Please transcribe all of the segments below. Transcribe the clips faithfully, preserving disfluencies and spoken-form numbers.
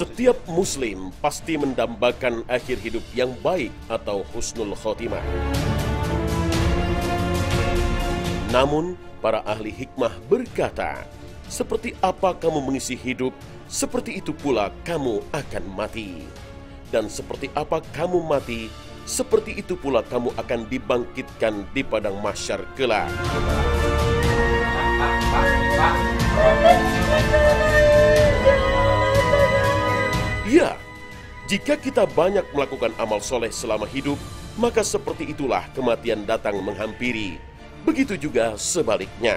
Setiap muslim pasti mendambakan akhir hidup yang baik atau husnul khotimah. Namun, para ahli hikmah berkata, seperti apa kamu mengisi hidup, seperti itu pula kamu akan mati. Dan seperti apa kamu mati, seperti itu pula kamu akan dibangkitkan di padang mahsyar kelak. Ya, jika kita banyak melakukan amal soleh selama hidup, maka seperti itulah kematian datang menghampiri. Begitu juga sebaliknya.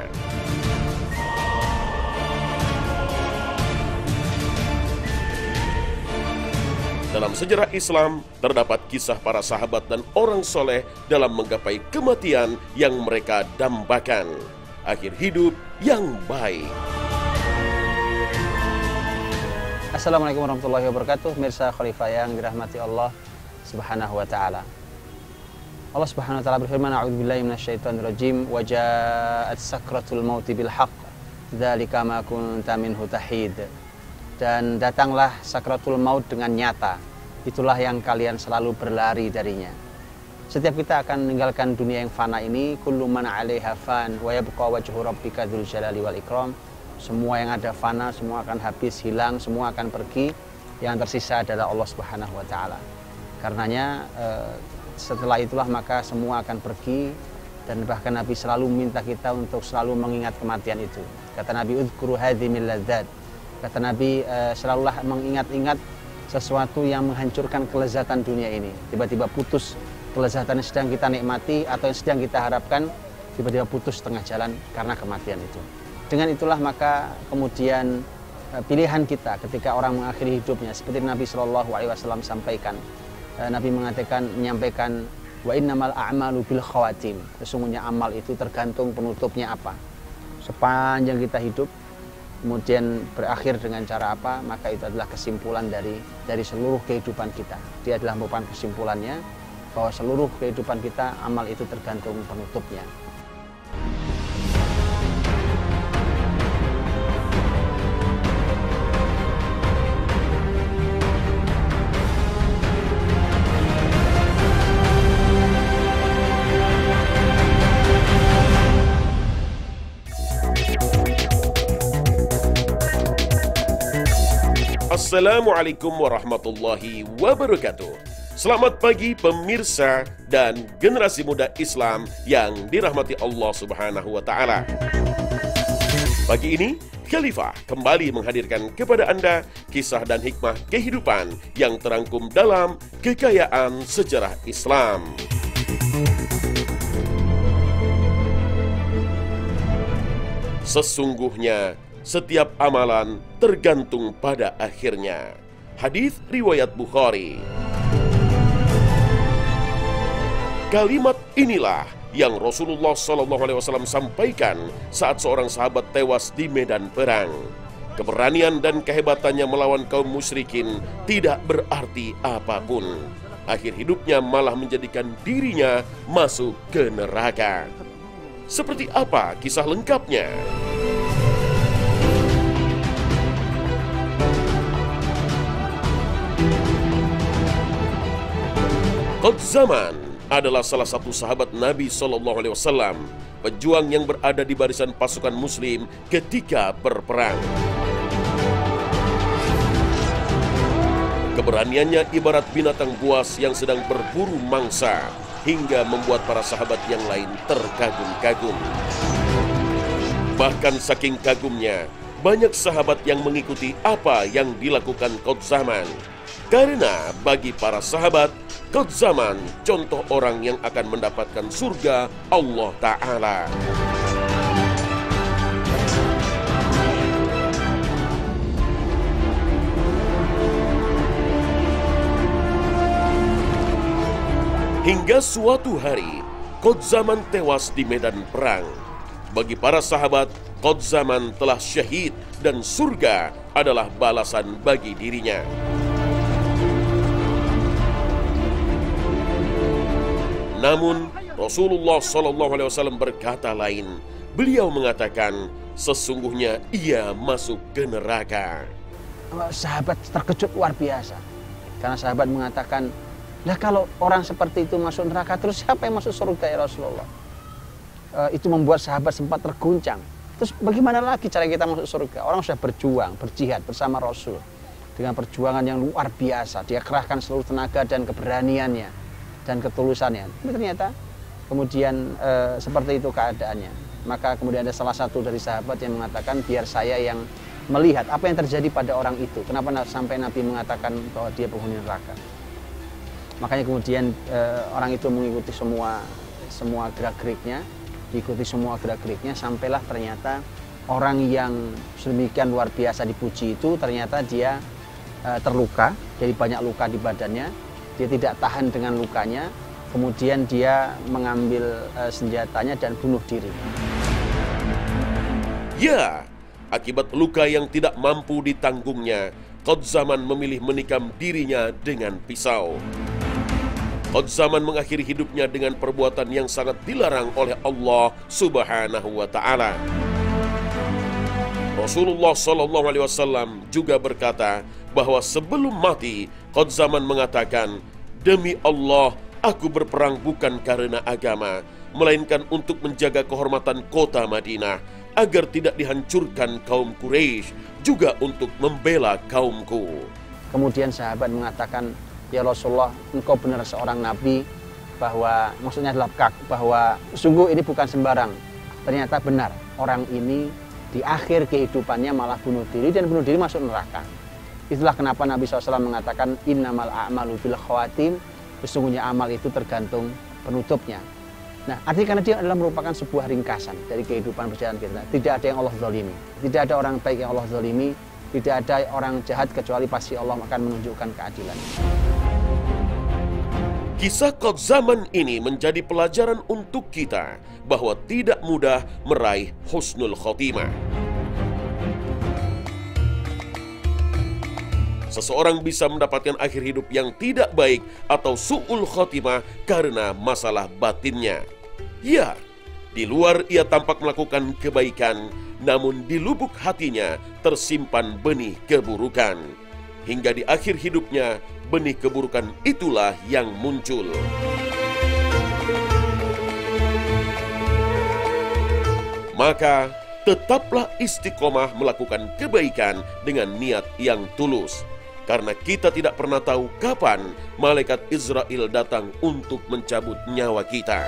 Dalam sejarah Islam, terdapat kisah para sahabat dan orang soleh dalam menggapai kematian yang mereka dambakan. Akhir hidup yang baik. Assalamualaikum warahmatullahi wabarakatuh. Mirsa Khalifah yang dirahmati Allah Subhanahu wa taala. Allah Subhanahu wa taala berfirman, a'udzubillahi minasyaitonirrajim, wa ja'at sakratul mauti bil haqq, dzalika ma kunta minhu tahid. Dan datanglah sakratul maut dengan nyata. Itulah yang kalian selalu berlari darinya. Setiap kita akan meninggalkan dunia yang fana ini. Kullu man 'alaiha fan wa yabqa wajhu rabbika dzul jalali wal ikram. Semua yang ada fana, semua akan habis, hilang, semua akan pergi. Yang tersisa adalah Allah Subhanahu wa taala. Karenanya eh, setelah itulah maka semua akan pergi, dan bahkan Nabi selalu minta kita untuk selalu mengingat kematian itu. Kata Nabi, udhkuru hadhimil ladzat. Kata Nabi, eh, selalulah mengingat-ingat sesuatu yang menghancurkan kelezatan dunia ini. Tiba-tiba putus kelezatan yang sedang kita nikmati atau yang sedang kita harapkan, tiba-tiba putus tengah jalan karena kematian itu. Dengan itulah maka kemudian eh, pilihan kita ketika orang mengakhiri hidupnya, seperti Nabi Shallallahu Alaihi Wasallam sampaikan. Eh, Nabi mengatakan, menyampaikan, wa innamal a'malu bil khawatim. Sesungguhnya amal itu tergantung penutupnya apa. Sepanjang kita hidup, kemudian berakhir dengan cara apa, maka itu adalah kesimpulan dari dari seluruh kehidupan kita. Dia adalah merupakan kesimpulannya bahwa seluruh kehidupan kita, amal itu tergantung penutupnya. Assalamualaikum warahmatullahi wabarakatuh. Selamat pagi pemirsa dan generasi muda Islam yang dirahmati Allah Subhanahu wa taala. Pagi ini, Khalifah kembali menghadirkan kepada Anda kisah dan hikmah kehidupan yang terangkum dalam Kekayaan Sejarah Islam. Sesungguhnya setiap amalan tergantung pada akhirnya. Hadis riwayat Bukhari. Kalimat inilah yang Rasulullah shallallahu alaihi wasallam sampaikan saat seorang sahabat tewas di medan perang. Keberanian dan kehebatannya melawan kaum musyrikin tidak berarti apapun. Akhir hidupnya malah menjadikan dirinya masuk ke neraka. Seperti apa kisah lengkapnya? Qadzaman adalah salah satu sahabat Nabi shallallahu alaihi wasallam, pejuang yang berada di barisan pasukan muslim ketika berperang. Keberaniannya ibarat binatang buas yang sedang berburu mangsa, hingga membuat para sahabat yang lain terkagum-kagum. Bahkan saking kagumnya, banyak sahabat yang mengikuti apa yang dilakukan Qadzaman. Karena bagi para sahabat, Qadzaman contoh orang yang akan mendapatkan surga Allah Ta'ala. Hingga suatu hari, Qadzaman tewas di medan perang. Bagi para sahabat, Qadzaman telah syahid dan surga adalah balasan bagi dirinya. Namun Rasulullah shallallahu alaihi wasallam berkata lain. Beliau mengatakan, sesungguhnya ia masuk ke neraka. sahabat terkejut luar biasa. Karena sahabat mengatakan, lah kalau orang seperti itu masuk neraka, terus siapa yang masuk surga ya Rasulullah? E, itu membuat sahabat sempat terguncang. Terus bagaimana lagi cara kita masuk surga? Orang sudah berjuang, berjihad bersama Rasul. Dengan perjuangan yang luar biasa. Dia kerahkan seluruh tenaga dan keberaniannya dan ketulusannya. Tapi ternyata kemudian e, seperti itu keadaannya. Maka kemudian ada salah satu dari sahabat yang mengatakan, biar saya yang melihat apa yang terjadi pada orang itu. Kenapa sampai Nabi mengatakan bahwa dia penghuni neraka? Makanya kemudian e, orang itu mengikuti semua semua gerak-geriknya, diikuti semua gerak-geriknya, sampailah ternyata orang yang sedemikian luar biasa dipuji itu ternyata dia e, terluka, jadi banyak luka di badannya, dia tidak tahan dengan lukanya, kemudian dia mengambil e, senjatanya dan bunuh diri. Ya, akibat luka yang tidak mampu ditanggungnya, Qadzaman memilih menikam dirinya dengan pisau. Qadzaman mengakhiri hidupnya dengan perbuatan yang sangat dilarang oleh Allah Subhanahu wa Ta'ala. Rasulullah Shallallahu Alaihi Wasallam juga berkata bahwa sebelum mati, Qadzaman mengatakan, demi Allah, aku berperang bukan karena agama, melainkan untuk menjaga kehormatan kota Madinah, agar tidak dihancurkan kaum Quraisy, juga untuk membela kaumku. Kemudian sahabat mengatakan, ya Rasulullah, engkau benar seorang nabi, bahwa maksudnya adalah bahwa sungguh ini bukan sembarang. Ternyata benar, orang ini di akhir kehidupannya malah bunuh diri, dan bunuh diri masuk neraka. Itulah kenapa Nabi shallallahu alaihi wasallam mengatakan, innamal a'malu bil khawatim, sesungguhnya amal itu tergantung penutupnya. Nah, artinya karena dia adalah merupakan sebuah ringkasan dari kehidupan perjalanan kita. Tidak ada yang Allah zalimi, tidak ada orang baik yang Allah zalimi, tidak ada orang jahat kecuali pasti Allah akan menunjukkan keadilan. Kisah Qadzaman ini menjadi pelajaran untuk kita bahwa tidak mudah meraih husnul khotimah. Seseorang bisa mendapatkan akhir hidup yang tidak baik atau su'ul khotimah karena masalah batinnya. Ya, di luar ia tampak melakukan kebaikan, namun di lubuk hatinya tersimpan benih keburukan. Hingga di akhir hidupnya, benih keburukan itulah yang muncul. Maka, tetaplah istiqomah melakukan kebaikan dengan niat yang tulus. Karena kita tidak pernah tahu kapan malaikat Israel datang untuk mencabut nyawa kita.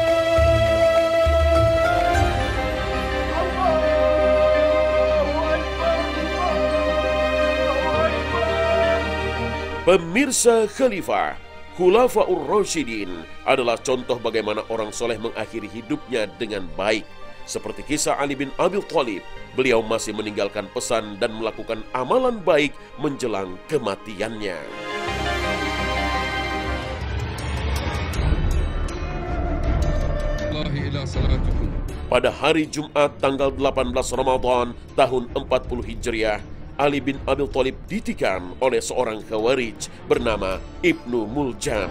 Pemirsa Khalifah, Khulafaur Rasyidin adalah contoh bagaimana orang soleh mengakhiri hidupnya dengan baik. Seperti kisah Ali bin Abi Thalib, beliau masih meninggalkan pesan dan melakukan amalan baik menjelang kematiannya. Pada hari Jumat tanggal delapan belas Ramadan tahun empat puluh Hijriah, Ali bin Abi Thalib ditikam oleh seorang Khawarij bernama Ibnu Muljam.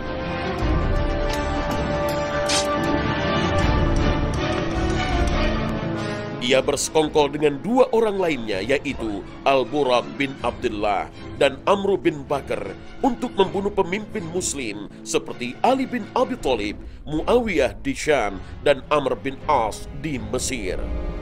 Ia bersekongkol dengan dua orang lainnya, yaitu Al-Buraq bin Abdullah dan Amr bin Bakar, untuk membunuh pemimpin muslim seperti Ali bin Abi Thalib, Muawiyah di Syam, dan Amr bin As di Mesir.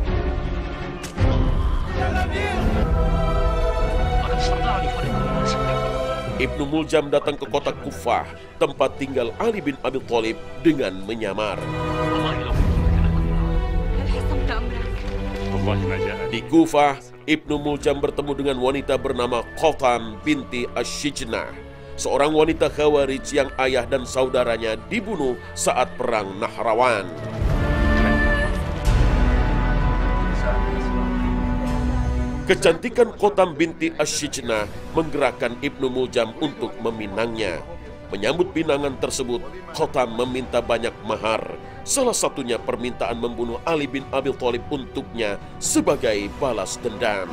Ibnu Muljam datang ke kota Kufah, tempat tinggal Ali bin Abi Thalib, dengan menyamar. Di Kufah, Ibnu Muljam bertemu dengan wanita bernama Qatham binti Ash-Shijnah, seorang wanita Khawarij yang ayah dan saudaranya dibunuh saat perang Nahrawan. Kecantikan Qatham binti Ash-Shijnah menggerakkan Ibnu Muljam untuk meminangnya. Menyambut pinangan tersebut, Qatham meminta banyak mahar. Salah satunya permintaan membunuh Ali bin Abi Thalib untuknya sebagai balas dendam.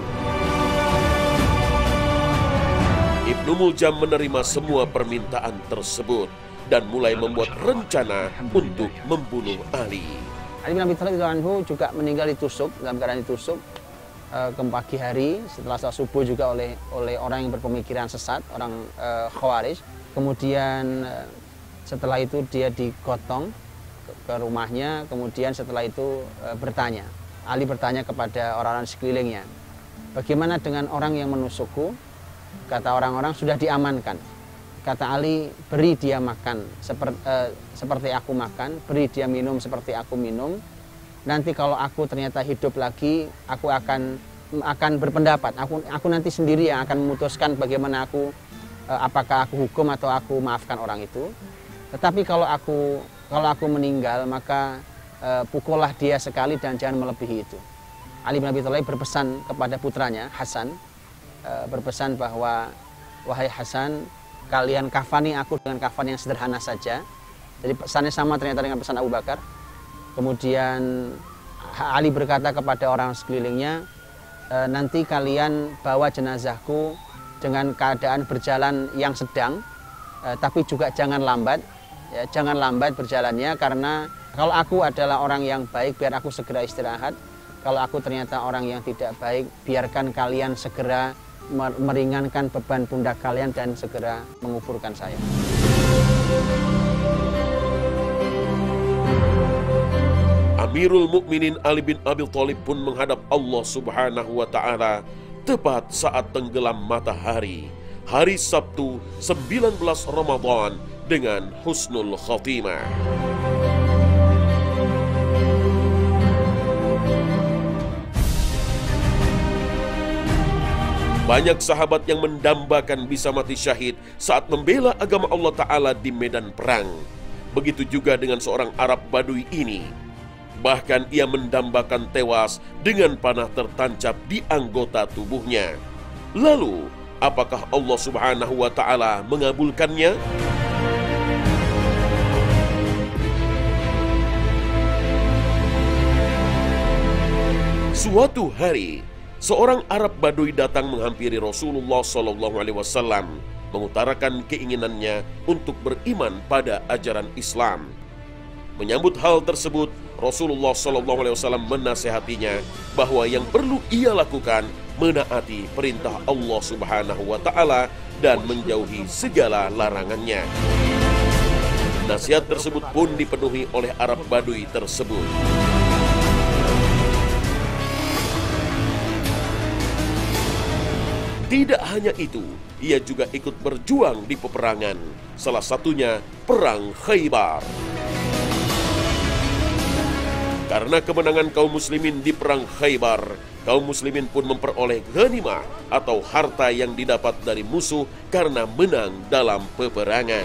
Ibnu Muljam menerima semua permintaan tersebut dan mulai membuat rencana untuk membunuh Ali. Ali bin Abi Thalib juga meninggal ditusuk, dalam keadaan ditusuk. uh, ke pagi hari setelah sholat subuh juga oleh oleh orang yang berpemikiran sesat, orang uh, Khawarij. Kemudian uh, setelah itu dia digotong ke, ke rumahnya, kemudian setelah itu uh, bertanya. Ali bertanya kepada orang-orang sekelilingnya, bagaimana dengan orang yang menusukku? Kata orang-orang, sudah diamankan. Kata Ali, beri dia makan seperti, uh, seperti aku makan, beri dia minum seperti aku minum. Nanti kalau aku ternyata hidup lagi, aku akan akan berpendapat. Aku aku nanti sendiri yang akan memutuskan bagaimana aku, uh, apakah aku hukum atau aku maafkan orang itu. Tetapi kalau aku kalau aku meninggal, maka uh, pukullah dia sekali dan jangan melebihi itu. Ali bin Abi Thalib berpesan kepada putranya Hasan, uh, berpesan bahwa wahai Hasan, kalian kafani aku dengan kafan yang sederhana saja. Jadi pesannya sama ternyata dengan pesan Abu Bakar. Kemudian Ali berkata kepada orang sekelilingnya, e, nanti kalian bawa jenazahku dengan keadaan berjalan yang sedang, e, tapi juga jangan lambat, ya, jangan lambat berjalannya, karena kalau aku adalah orang yang baik, biar aku segera istirahat. Kalau aku ternyata orang yang tidak baik, biarkan kalian segera meringankan beban pundak kalian dan segera menguburkan saya. Amirul Mukminin Ali bin Abi Thalib pun menghadap Allah Subhanahu wa Ta'ala tepat saat tenggelam matahari, hari Sabtu sembilan belas Ramadan dengan husnul khatimah. Banyak sahabat yang mendambakan bisa mati syahid saat membela agama Allah Ta'ala di medan perang. Begitu juga dengan seorang Arab Badui ini. Bahkan ia mendambakan tewas dengan panah tertancap di anggota tubuhnya. Lalu, apakah Allah Subhanahu wa Ta'ala mengabulkannya? Suatu hari, seorang Arab Badui datang menghampiri Rasulullah shallallahu alaihi wasallam, mengutarakan keinginannya untuk beriman pada ajaran Islam. Menyambut hal tersebut, Rasulullah shallallahu alaihi wasallam menasihatinya bahwa yang perlu ia lakukan menaati perintah Allah Subhanahu wa Ta'ala dan menjauhi segala larangannya. Nasihat tersebut pun dipenuhi oleh Arab Badui tersebut. Tidak hanya itu, ia juga ikut berjuang di peperangan, salah satunya Perang Khaybar. Karena kemenangan kaum muslimin di Perang Khaybar, kaum muslimin pun memperoleh ghanimah atau harta yang didapat dari musuh karena menang dalam peperangan.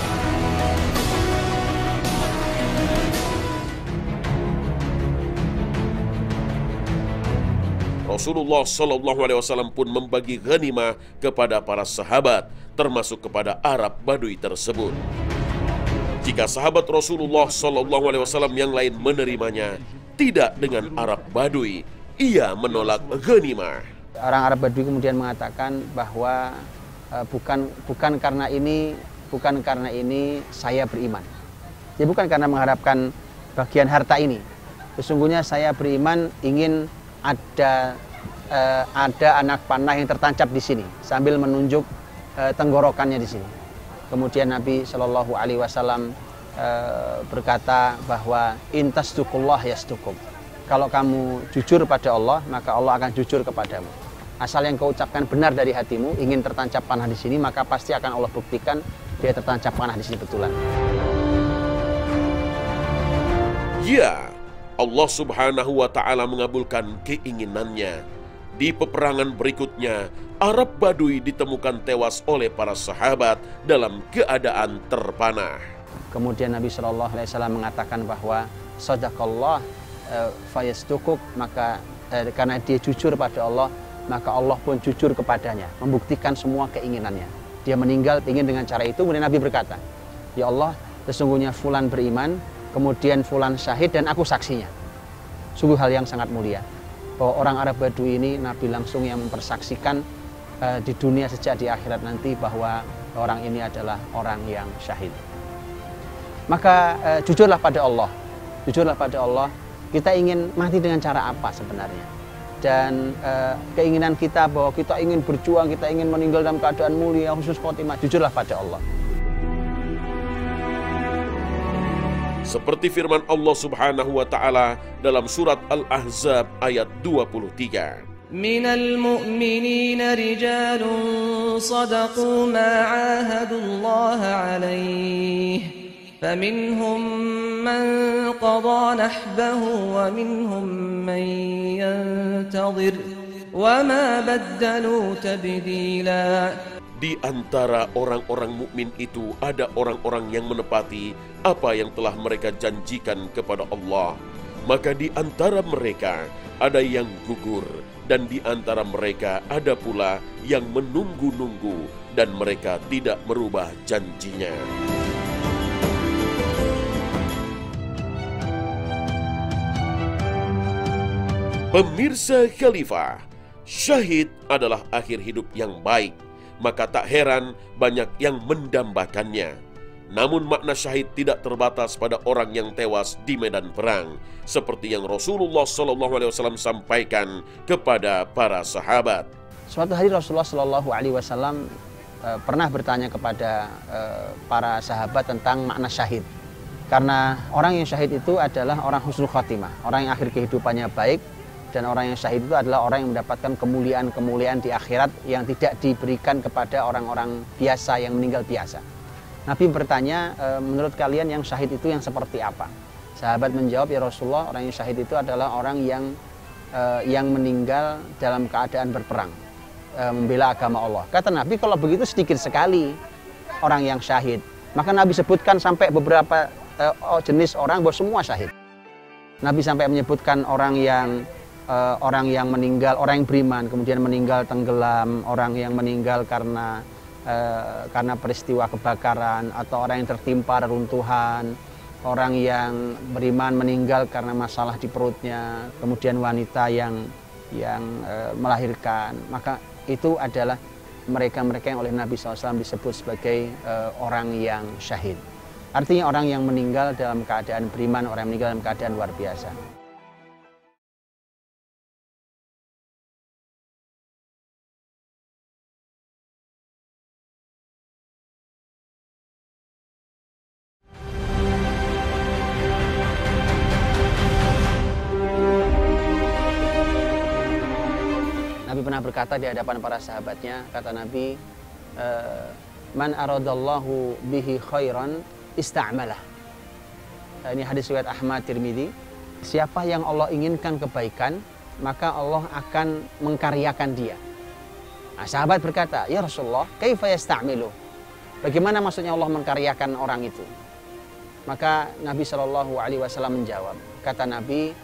Rasulullah shallallahu alaihi wasallam pun membagi ghanimah kepada para sahabat, termasuk kepada Arab Badui tersebut. Jika sahabat Rasulullah shallallahu alaihi wasallam yang lain menerimanya, tidak dengan Arab Badui, ia menolak ghanimah. Orang Arab Badui kemudian mengatakan bahwa e, bukan bukan karena ini bukan karena ini saya beriman. Ya, bukan karena mengharapkan bagian harta ini. Sesungguhnya saya beriman ingin ada e, ada anak panah yang tertancap di sini sambil menunjuk e, tenggorokannya di sini. Kemudian Nabi Shallallahu Alaihi Wasallam e, berkata bahwa intasduqullah yasdukum. Kalau kamu jujur pada Allah, maka Allah akan jujur kepadamu. Asal yang kau ucapkan benar dari hatimu, ingin tertancap panah di sini, maka pasti akan Allah buktikan dia tertancap panah di sini betulan. Ya, Allah Subhanahu wa Ta'ala mengabulkan keinginannya. Di peperangan berikutnya, Arab Badui ditemukan tewas oleh para sahabat dalam keadaan terpanah. Kemudian Nabi Shallallahu Alaihi Wasallam mengatakan bahwa sadaqallah e, fayasdukuk, maka e, karena dia jujur pada Allah, maka Allah pun jujur kepadanya, membuktikan semua keinginannya. Dia meninggal ingin dengan cara itu. Kemudian Nabi berkata, ya Allah, sesungguhnya fulan beriman, kemudian fulan syahid dan aku saksinya. Sungguh hal yang sangat mulia. Bahwa orang Arab Badui ini Nabi langsung yang mempersaksikan uh, di dunia sejak di akhirat nanti bahwa orang ini adalah orang yang syahid. Maka uh, jujurlah pada Allah, jujurlah pada Allah. Kita ingin mati dengan cara apa sebenarnya? dan uh, keinginan kita bahwa kita ingin berjuang, kita ingin meninggal dalam keadaan mulia, husnul khotimah, jujurlah pada Allah. Seperti firman Allah Subhanahu wa taala dalam surat Al-Ahzab ayat dua puluh tiga. Minal mu'minina rijalun sadaqu ma 'ahadullaha 'alaihi faminhum man qada nahbahu wa minhum man yantazir wa ma baddalu tabdila. Di antara orang-orang mukmin itu ada orang-orang yang menepati apa yang telah mereka janjikan kepada Allah. Maka di antara mereka ada yang gugur, dan di antara mereka ada pula yang menunggu-nunggu, dan mereka tidak merubah janjinya. Pemirsa Khalifah, syahid adalah akhir hidup yang baik. Maka tak heran banyak yang mendambakannya. Namun makna syahid tidak terbatas pada orang yang tewas di medan perang, seperti yang Rasulullah shallallahu alaihi wasallam sampaikan kepada para sahabat. Suatu hari Rasulullah shallallahu alaihi wasallam e, pernah bertanya kepada e, para sahabat tentang makna syahid. Karena orang yang syahid itu adalah orang husnul khotimah, orang yang akhir kehidupannya baik. Dan orang yang syahid itu adalah orang yang mendapatkan kemuliaan-kemuliaan di akhirat yang tidak diberikan kepada orang-orang biasa yang meninggal biasa. Nabi bertanya, e, menurut kalian yang syahid itu yang seperti apa? Sahabat menjawab, ya Rasulullah, orang yang syahid itu adalah orang yang e, yang meninggal dalam keadaan berperang, e, membela agama Allah. Kata Nabi, kalau begitu sedikit sekali orang yang syahid. Maka Nabi sebutkan sampai beberapa e, jenis orang, bahwa semua syahid. Nabi sampai menyebutkan orang yang Uh, orang yang meninggal, orang yang beriman, kemudian meninggal tenggelam, orang yang meninggal karena uh, karena peristiwa kebakaran, atau orang yang tertimpa reruntuhan, orang yang beriman meninggal karena masalah di perutnya, kemudian wanita yang yang uh, melahirkan. Maka itu adalah mereka-mereka yang oleh Nabi shallallahu alaihi wasallam disebut sebagai uh, orang yang syahid. Artinya orang yang meninggal dalam keadaan beriman, orang yang meninggal dalam keadaan luar biasa. Nabi pernah berkata di hadapan para sahabatnya, kata Nabi, man aradallahu bihi khairan ista'malah. Ini hadis riwayat Ahmad Tirmidzi. Siapa yang Allah inginkan kebaikan, maka Allah akan mengkaryakan dia. Nah, sahabat berkata, ya Rasulullah, kaifa yasta'milu? Bagaimana maksudnya Allah mengkaryakan orang itu? Maka Nabi shallallahu alaihi wasallam menjawab, kata Nabi,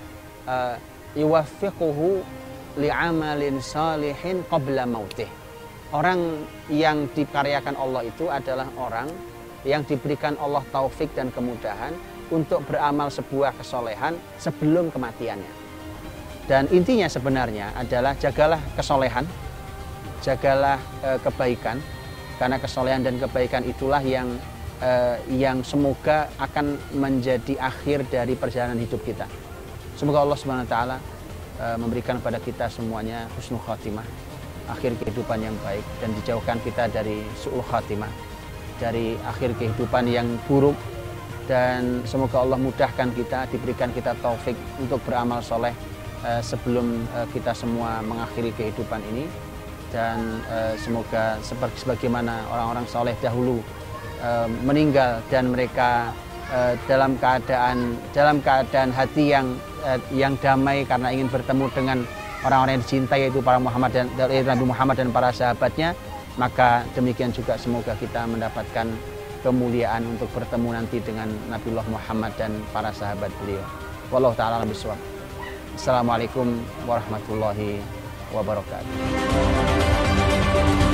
yuwaffiquhu li'amalin salihin qabla mautih. Orang yang dikaryakan Allah itu adalah orang yang diberikan Allah taufik dan kemudahan untuk beramal sebuah kesolehan sebelum kematiannya. Dan intinya sebenarnya adalah jagalah kesolehan, jagalah e, kebaikan, karena kesolehan dan kebaikan itulah yang e, yang semoga akan menjadi akhir dari perjalanan hidup kita. Semoga Allah subhanahu wa taala memberikan pada kita semuanya husnul khatimah, akhir kehidupan yang baik, dan dijauhkan kita dari su'ul khatimah, dari akhir kehidupan yang buruk. Dan semoga Allah mudahkan kita, diberikan kita taufik untuk beramal soleh uh, sebelum uh, kita semua mengakhiri kehidupan ini. Dan uh, semoga seperti sebagaimana orang-orang soleh dahulu uh, meninggal dan mereka uh, dalam keadaan dalam keadaan hati yang yang damai karena ingin bertemu dengan orang-orang yang dicintai, yaitu para Muhammad dan Nabi Muhammad dan para sahabatnya. Maka demikian juga semoga kita mendapatkan kemuliaan untuk bertemu nanti dengan Nabiullah Muhammad dan para sahabat beliau. Wallahu ta'ala a'lam bishawab. Assalamualaikum warahmatullahi wabarakatuh.